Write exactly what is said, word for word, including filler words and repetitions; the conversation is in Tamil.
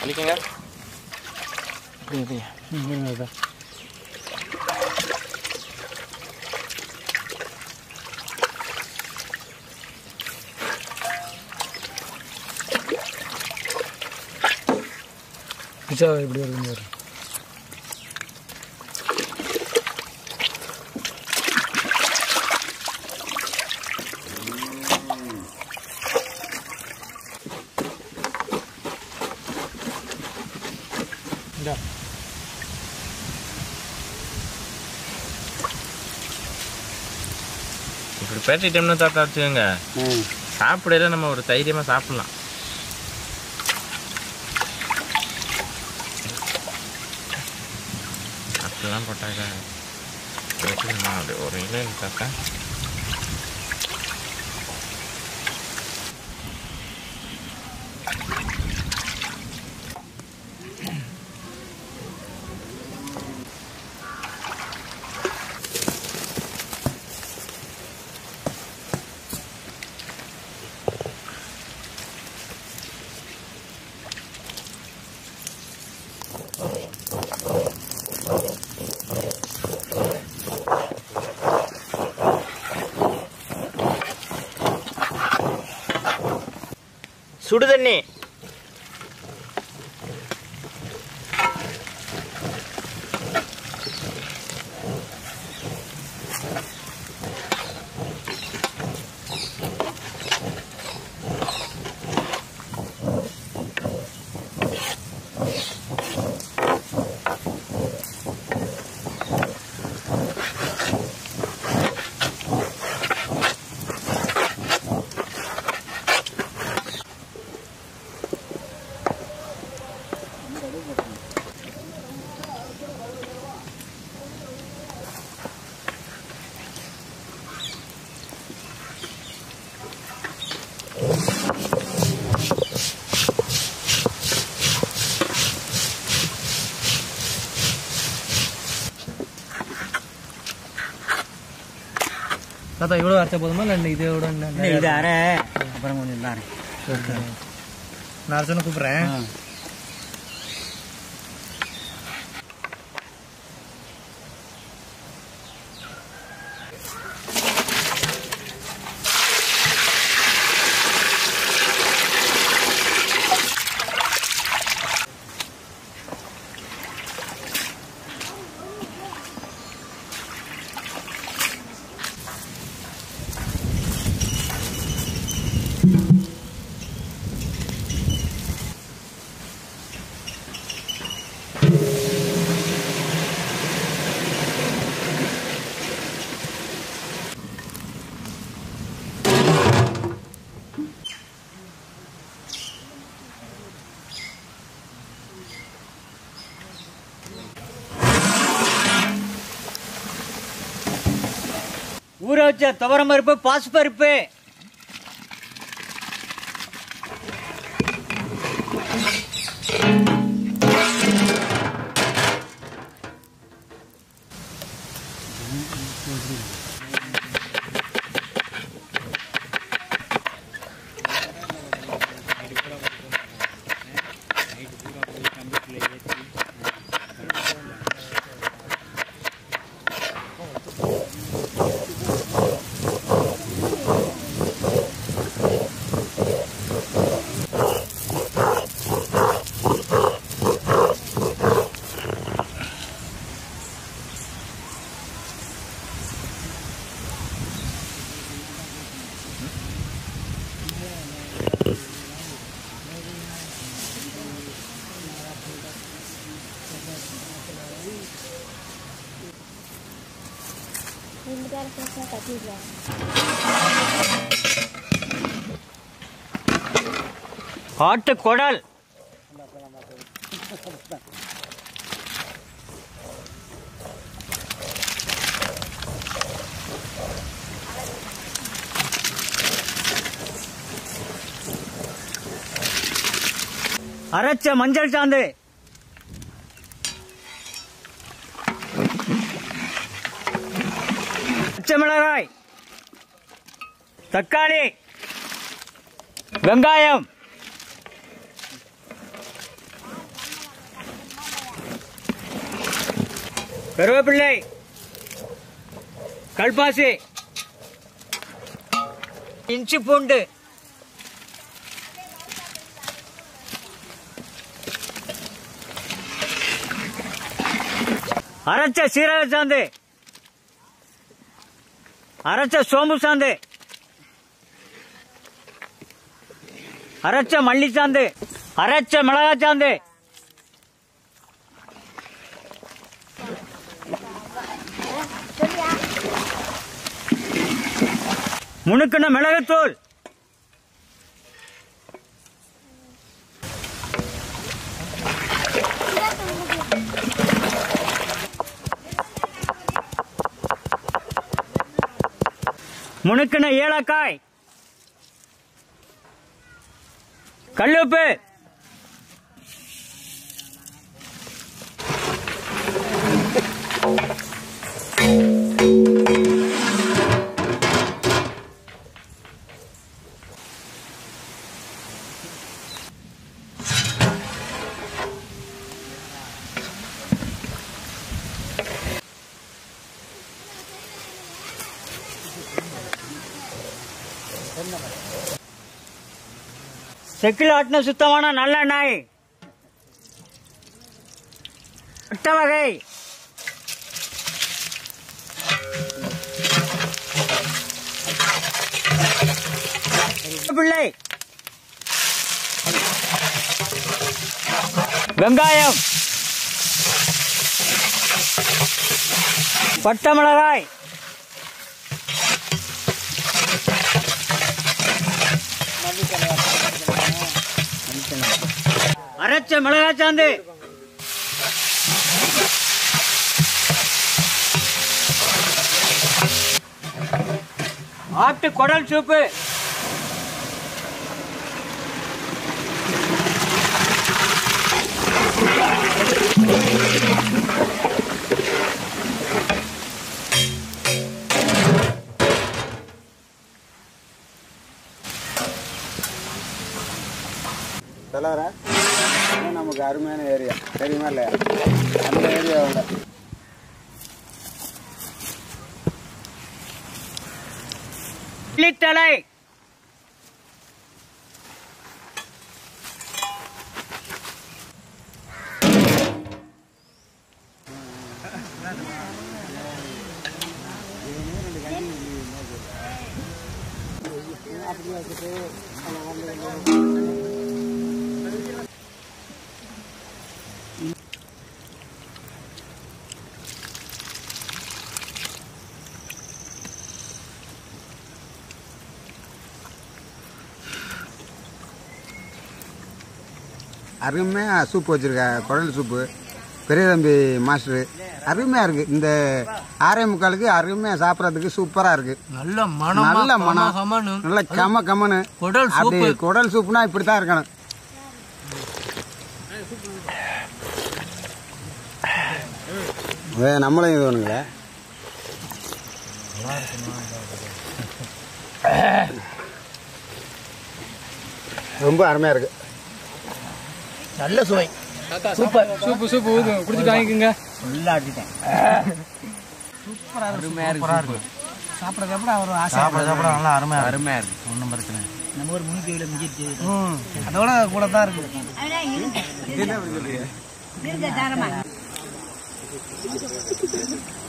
வலிக்கங்க. இது இது பிச்சா எப்படி வருதுன்னு வரும். இப்படி பேட்டிட்டோம்னா தாத்தா வச்சுக்கோங்க, சாப்பிடல நம்ம ஒரு தைரியமாக சாப்பிட்லாம். அப்படிலாம் போட்டாக்க வச்சுக்கணுமா? அப்படி ஒரு இல்லை தாத்தா. சுடு தண்ணி. தாத்தா இவ்வளோ அரைச்சா போதுமா இல்லை இதோட இது அரை அப்புறம் கொஞ்சம் தான் அரை. நான் அரைச்சோன்னு கூப்பிட்றேன். ஊற வச்ச துவரம் பருப்பு, பாசி பருப்பு, ஆட்டு குடல், அரைச்ச மஞ்சள் சாந்து, பச்சை மிளகாய், தக்காளி, வெங்காயம், கருவேப்பிள்ளை, கல்பாசி, இஞ்சி பூண்டு, அரைச்ச சீரக சாந்து, அரைச்ச சோம்பு சாந்து, அரைச்ச மல்லி சாந்து, அரைச்ச மிளகாய் சாந்து, முணுக்கின மிளகுத்தூள், முணுக்கின ஏலக்காய், கல்லுப்பு, செக்கில் ஆட்டின சுத்தமான நல்லெண்ணெய், அட்டை வகை, பிள்ளை, வெங்காயம், பட்டை மிளகாய், அரைச்ச மிளகாய் சாந்து, ஆட்டு குடல் சூப்பு, தலைவர நமக்கு அருமையான ஏரியா தெரியுமா இல்லையா? அந்த ஏரியாவோட தலை, அருமையாக சூப் வச்சுருக்க குடல் சூப்பு பெரிய தம்பி மாஸ்டரு அருமையாக இருக்குது. இந்த ஆறே முக்காலுக்கு அருமையாக சாப்பிட்றதுக்கு சூப்பராக இருக்குது. நல்ல மனம், நல்ல மனம், நல்ல கம கமனு குடல் அப்படி குடல் சூப்புனா இப்படி தான் இருக்கணும். நம்மளும் இது ஒன்றுங்களே ரொம்ப அருமையாக இருக்குது. நல்ல சுவை, சூப்பர் சூப்பு சூப்பு ஊது குடிச்சிட்டு வாங்கிக்கோங்க. நல்லா ஆட்டிட்டேன். சூப்பராக அருமையாக இருக்கு. சாப்பிட்றது எப்படி அவர் ஆசை சாப்பிட சாப்பிட நல்லா அருமையாக அருமையாக இருக்கு. ஒன்றும் பிரச்சனை நம்ம ஒரு முன்னூற்றி கிலோ மிஞ்சிருச்சு. அதோட கூட தான் இருக்கு. இருக்க